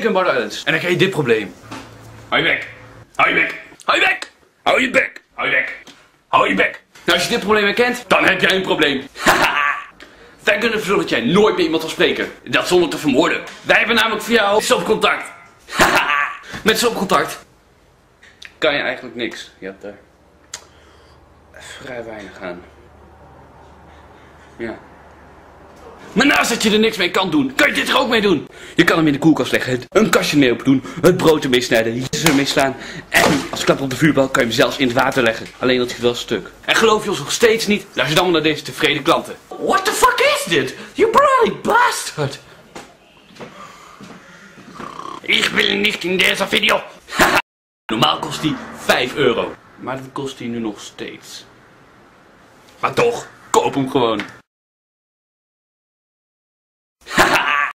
spreken in Bardo Islands. En dan krijg je dit probleem. Hou je bek. Hou je bek. Hou je bek. Hou je bek. Hou je bek. Hou je bek. Nou, als je dit probleem herkent, dan heb jij een probleem. Haha. Wij kunnen ervoor zorgen dat jij nooit meer iemand zal spreken. Dat zonder te vermoorden. Wij hebben namelijk voor jou stopcontact. Haha. Met stopcontact kan je eigenlijk niks. Je hebt er vrij weinig aan. Ja. Maar naast dat je er niks mee kan doen, kan je dit er ook mee doen. Je kan hem in de koelkast leggen, een kastje mee open doen, het brood ermee snijden, je ermee slaan. En als klap op de vuurbal kan je hem zelfs in het water leggen. Alleen dat hij wel stuk. En geloof je ons nog steeds niet? Luister dan maar naar deze tevreden klanten. What the fuck is dit? You bloody bastard! Ik wil niet in deze video. Normaal kost die 5 euro. Maar dat kost hij nu nog steeds. Maar toch, koop hem gewoon.